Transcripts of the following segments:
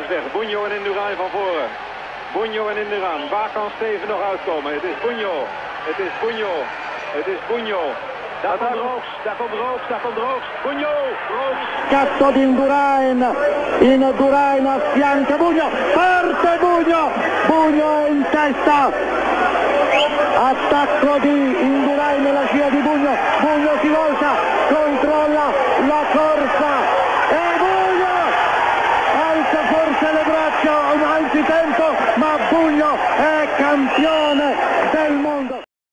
is weg. Bunjo en Indurain van voren. Bunjo en Indurain. Waar kan Steven nog uitkomen? Het is Bunjo. Het is Bunjo. Het is Bunjo. Daar komt Rooks. Daar komt Rooks. Daar komt Rooks. Bunjo. Rooks. Scatto di Indurain. Indurain affianca Bunjo. Parte Bunjo. Bunjo è in testa. Attacco di Indurain nella scia di Bunjo. Bunjo si volta. Controlla la corsa. E Bunjo alza forse le braccia un antitempo, ma Bunjo è campione del mondo.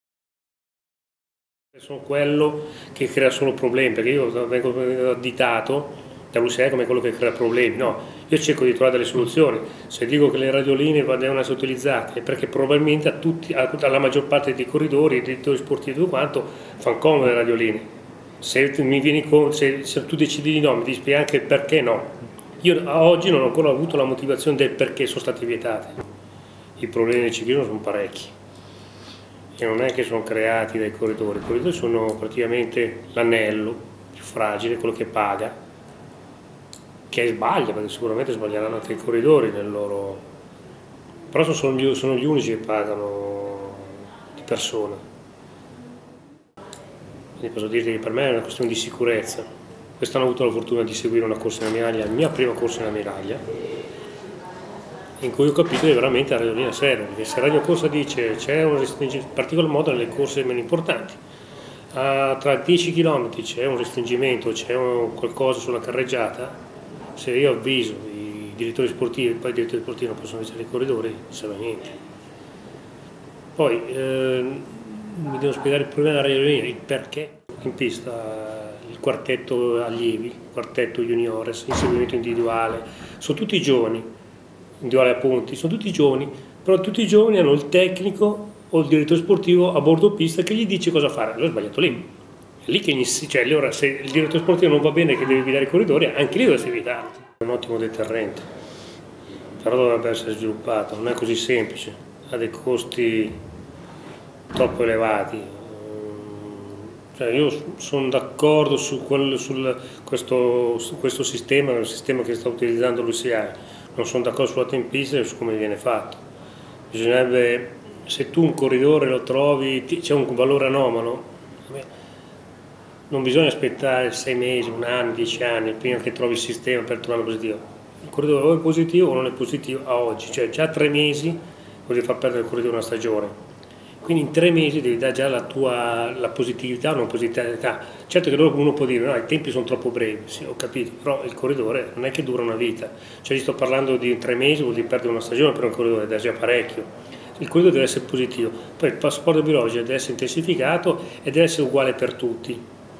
Sono quello che crea solo problemi, perché io vengo additato da Lucia come quello che crea problemi. No, io cerco di trovare delle soluzioni. Se dico che le radioline devono essere utilizzate è perché probabilmente alla maggior parte dei corridori, dei direttori sportivi e tutto quanto fanno comodo le radioline. Se tu decidi di no, mi devi spiegare anche perché no. Io a oggi non ho ancora avuto la motivazione del perché sono state vietate. I problemi del ciclismo sono parecchi e non è che sono creati dai corridori. I corridori sono praticamente l'anello più fragile, quello che paga, che sbaglia, perché sicuramente sbaglieranno anche i corridori nel loro... però sono gli unici che pagano di persona. Quindi posso dirti che per me è una questione di sicurezza. Quest'anno ho avuto la fortuna di seguire una corsa in ammiraglia, la mia prima corsa in ammiraglia, in cui ho capito che veramente la radiolina serve, perché se Radio Corsa dice c'è un restringimento, in particolar modo nelle corse meno importanti, tra 10 km c'è un restringimento, c'è qualcosa sulla carreggiata, se io avviso i direttori sportivi, poi i direttori sportivi non possono avvisare i corridori, non serve a niente. Poi mi devo spiegare il problema della radiolina, il perché. In pista il quartetto allievi, il quartetto juniores, inseguimento individuale, sono tutti giovani, individuale a punti, sono tutti giovani, però tutti i giovani hanno il tecnico o il direttore sportivo a bordo pista che gli dice cosa fare. Allora è sbagliato lì. È lì che cioè, allora, se il direttore sportivo non va bene che deve guidare i corridori, anche lì dovresti evitare. È un ottimo deterrente, però dovrebbe essere sviluppato, non è così semplice, ha dei costi troppo elevati. Cioè io sono d'accordo su questo sistema, il sistema che sta utilizzando l'UCI, non sono d'accordo sulla tempistica e su come viene fatto. Bisognerebbe, se tu un corridore lo trovi, c'è un valore anomalo, non bisogna aspettare 6 mesi, 1 anno, 10 anni prima che trovi il sistema per trovarlo positivo. Il corridore o è positivo o non è positivo a oggi, cioè già 3 mesi vuol dire far perdere il corridore una stagione. Quindi in 3 mesi devi dare già la positività o non positività. Certo che uno può dire no, i tempi sono troppo brevi, sì, ho capito, però il corridore non è che dura una vita. Cioè, sto parlando di 3 mesi, vuol dire perdere una stagione per un corridore, deve già parecchio. Il corridore deve essere positivo, poi il passaporto biologico deve essere intensificato e deve essere uguale per tutti.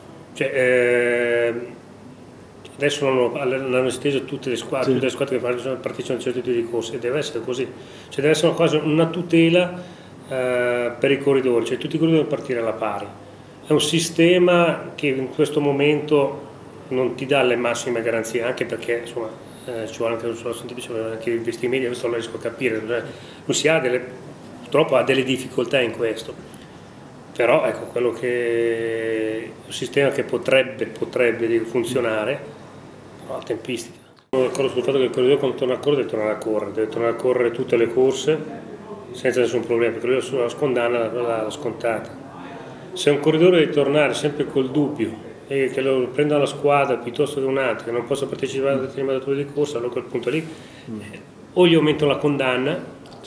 Cioè, adesso hanno esteso tutte le squadre che partecipano a certi tipi di corse, e deve essere così. Cioè, deve essere una tutela per i corridori, cioè tutti i corridori devono partire alla pari. È un sistema che in questo momento non ti dà le massime garanzie, anche perché insomma ci vuole anche investimenti, questo lo riesco a capire, purtroppo ha delle difficoltà in questo, però ecco quello che un sistema che potrebbe funzionare, però la tempistica. Sono d'accordo sul fatto che il corridore quando torna a correre deve tornare a correre tutte le corse senza nessun problema, perché lui sulla scondanna l'ha scontata. Se un corridore deve tornare sempre col dubbio e che lo prenda la squadra piuttosto che un'altra, che non possa partecipare a determinati datori di corsa, allora a quel punto lì o gli aumentano la condanna,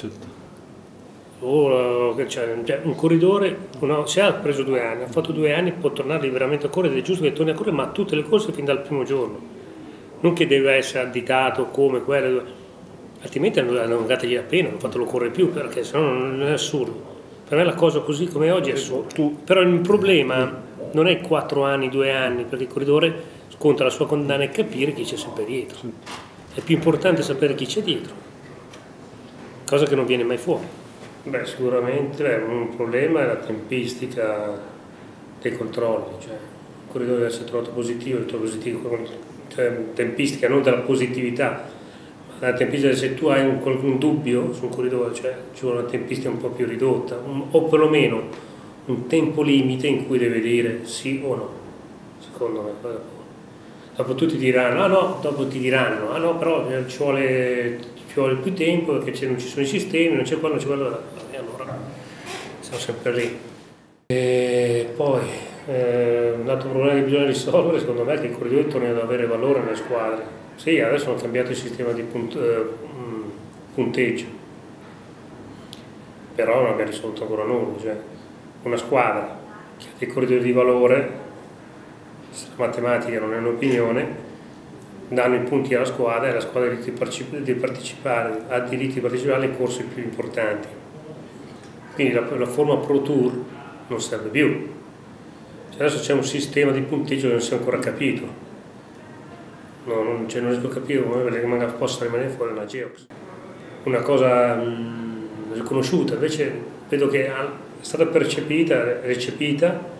o cioè, un corridore se ha preso 2 anni, ha fatto 2 anni, può tornare liberamente a correre, ed è giusto che torni a correre, ma tutte le corse fin dal primo giorno, non che deve essere additato come quello. Altrimenti hanno dategli la pena, non fatelo correre più, perché sennò non è assurdo. Per me la cosa così come oggi è assurda. Però il problema non è 4 anni, 2 anni, perché il corridore sconta la sua condanna e capire chi c'è sempre dietro. È più importante sapere chi c'è dietro, cosa che non viene mai fuori. Beh, sicuramente un problema è la tempistica dei controlli, cioè il corridore deve essere trovato positivo, cioè tempistica non della positività. La tempistica, se tu hai un dubbio sul corridore, cioè ci vuole una tempistica un po' più ridotta, o perlomeno un tempo limite in cui deve dire sì o no, secondo me. Dopo tutti diranno, ah no, dopo ti diranno, ah no, però ci vuole più tempo perché non ci sono i sistemi, non c'è quello, non c'è quello, e allora siamo sempre lì. E poi un altro problema che bisogna risolvere secondo me è che i corridori tornino ad avere valore nelle squadre. Sì, adesso hanno cambiato il sistema di punteggio, però non abbiamo risolto ancora nulla. Cioè, una squadra che ha dei corridori di valore, la matematica non è un'opinione, danno i punti alla squadra e la squadra ha diritto di partecipare alle corse più importanti. Quindi la forma Pro Tour non serve più. Cioè adesso c'è un sistema di punteggio che non si è ancora capito. Non riesco a capire come possa rimanere fuori una Geox. Una cosa riconosciuta, invece vedo che è stata recepita,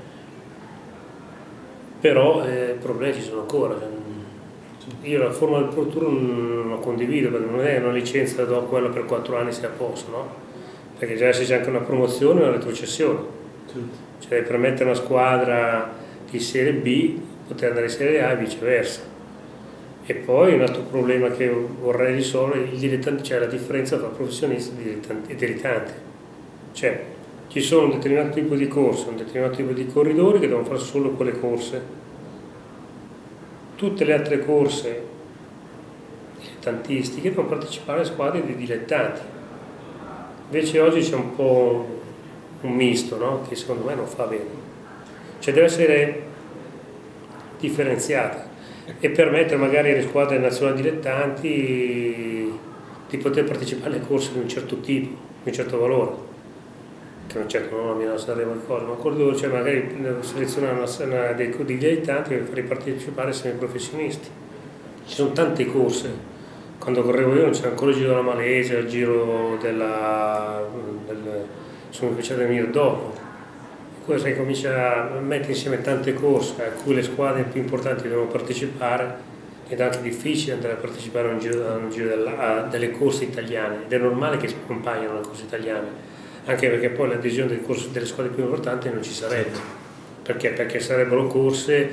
però problemi ci sono ancora. Io la forma del Pro Tour non la condivido perché non è una licenza do quella per 4 anni sia a posto, no? Perché già c'è anche una promozione e una retrocessione. Cioè devi permettere a una squadra di Serie B poter andare in Serie A e viceversa. E poi un altro problema che vorrei risolvere è cioè la differenza tra professionista e dilettante. Cioè ci sono un determinato tipo di corse, un determinato tipo di corridori che devono fare solo quelle corse. Tutte le altre corse dilettantistiche devono partecipare alle squadre di dilettanti. Invece oggi c'è un po' un misto, no? Che secondo me non fa bene. Cioè deve essere differenziata e permettere magari alle squadre nazionali dilettanti di poter partecipare alle corse di un certo tipo, di un certo valore. Che non certo non a Milano Sanremo qualcosa, ma corridore, cioè magari selezionare dei dilettanti per farli partecipare semiprofessionisti. Ci sono tante corse. Quando correvo io non c'era ancora il Giro della Malesia, il Giro sono cominciato a venire dopo. E poi sai, comincia a mettere insieme tante corse a cui le squadre più importanti devono partecipare ed è anche difficile andare a partecipare a un giro delle corse italiane ed è normale che accompagnano le corse italiane. Anche perché poi l'adesione delle squadre più importanti non ci sarebbe. Perché? Perché sarebbero corse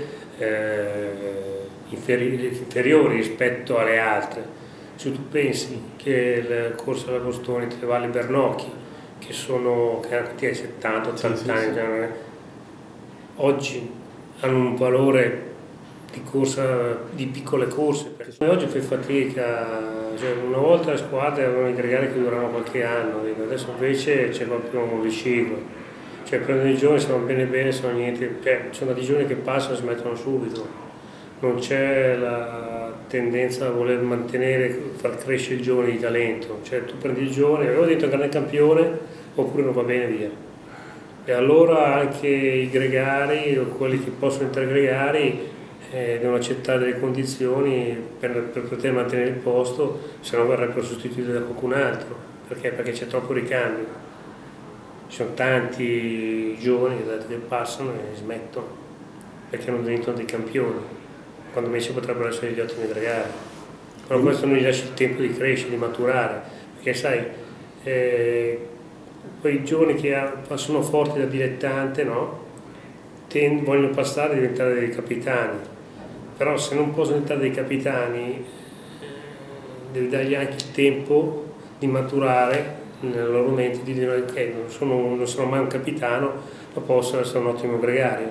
inferiori rispetto alle altre. Se tu pensi che la corsa alla Costoni, le Valli Bernocchi, che hanno 70-80 anni, oggi hanno un valore di corsa, di piccole corse. Perché oggi fai fatica. Cioè, una volta le squadre avevano i gregari che duravano qualche anno, adesso invece c'è proprio un riciclo. Cioè prendono i giovani, se vanno bene, se non niente, sono dei giovani che passano e si mettono subito. Non c'è la tendenza a voler mantenere, far crescere il giovane di talento. Cioè tu prendi il giovane, avevo detto grande campione, oppure non va bene via. E allora anche i gregari o quelli che possono entrare gregari devono accettare delle condizioni per poter mantenere il posto, se no verrebbero sostituiti da qualcun altro, perché c'è troppo ricambio. Ci sono tanti giovani che passano e smettono perché non diventano dei campioni, quando invece potrebbero essere gli ottimi gregari. Però questo non gli lascia il tempo di crescere, di maturare, perché sai, poi i giovani che sono forti da dilettante, no? Vogliono passare e diventare dei capitani. Però se non possono diventare dei capitani devi dargli anche il tempo di maturare nella loro mente, di dire ok, non sono mai un capitano, ma posso essere un ottimo gregario.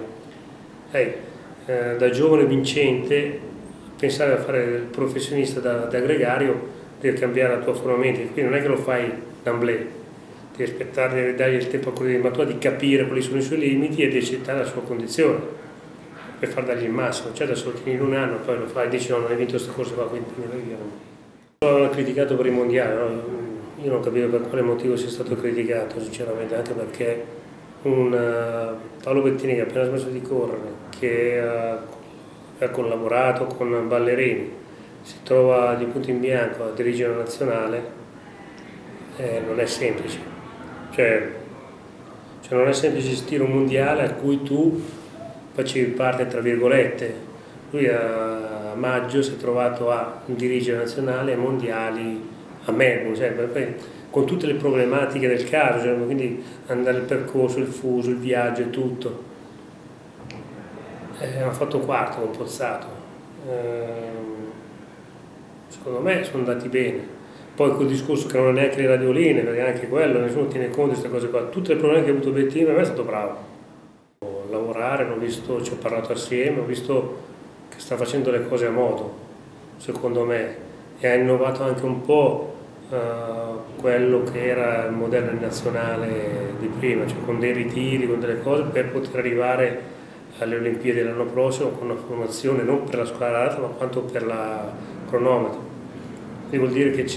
Da giovane vincente pensare a fare il professionista da gregario devi cambiare la tua forma mente, quindi non è che lo fai d'amblè, devi aspettare, devi dargli il tempo a quello di maturare, di capire quali sono i suoi limiti e di accettare la sua condizione per far dargli il massimo. Cioè adesso lo tieni in un anno, poi lo fai e dici no, non hai vinto questa corsa qua, quindi l'ho criticato per i mondiali, no? Io non capivo per quale motivo sia stato criticato sinceramente, anche perché Paolo Bettini che ha appena smesso di correre, che ha collaborato con ballerini, si trova di punto in bianco a dirigere una nazionale, non è semplice. Cioè non è semplice gestire un mondiale a cui tu facevi parte, tra virgolette. Lui a maggio si è trovato a dirigere nazionale e mondiali a Melbourne, cioè, con tutte le problematiche del caso, cioè, quindi andare il percorso, il fuso, il viaggio e tutto. Ha fatto quarto, un pozzato. secondo me sono andati bene. Poi quel discorso che non ha neanche le radioline, perché anche quello, nessuno tiene conto di queste cose qua. Tutte le problemi che ha avuto Bettini, per me è stato bravo. Lavorare, l'ho visto, ci ho parlato assieme, ho visto che sta facendo le cose a modo, secondo me, e ha innovato anche un po' quello che era il modello nazionale di prima, cioè con dei ritiri, con delle cose, per poter arrivare alle Olimpiadi l'anno prossimo con una formazione non per la squadra alta, ma quanto per la cronometro. Quindi vuol dire che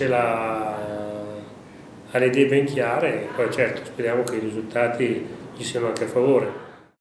ha le idee ben chiare, e poi certo speriamo che i risultati gli siano anche a favore.